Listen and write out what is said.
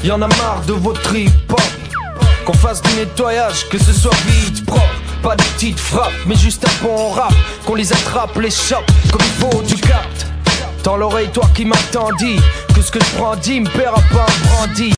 Y'en a marre de vos trip-hop. Qu'on fasse du nettoyage, que ce soit vite, propre. Pas des petites frappes, mais juste un bon rap. Qu'on les attrape, les chope, comme il faut, tu captes. Dans l'oreille, toi qui m'attendis, que ce que je prends dit me paiera pas un brandy.